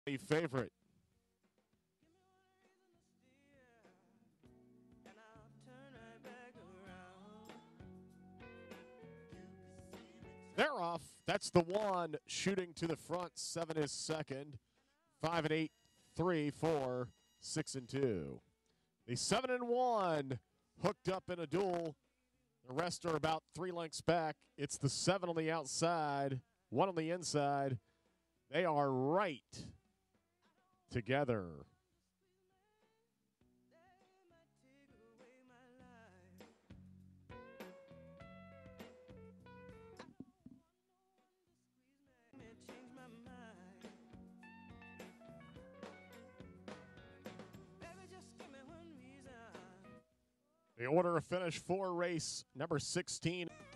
A favorite. They're off. That's the one shooting to the front. 7 is second. 5 and 8, 3, 4, 6 and 2. The 7 and 1 hooked up in a duel. The rest are about 3 lengths back. It's the 7 on the outside, 1 on the inside. They are right together. The order of finish for race number 16.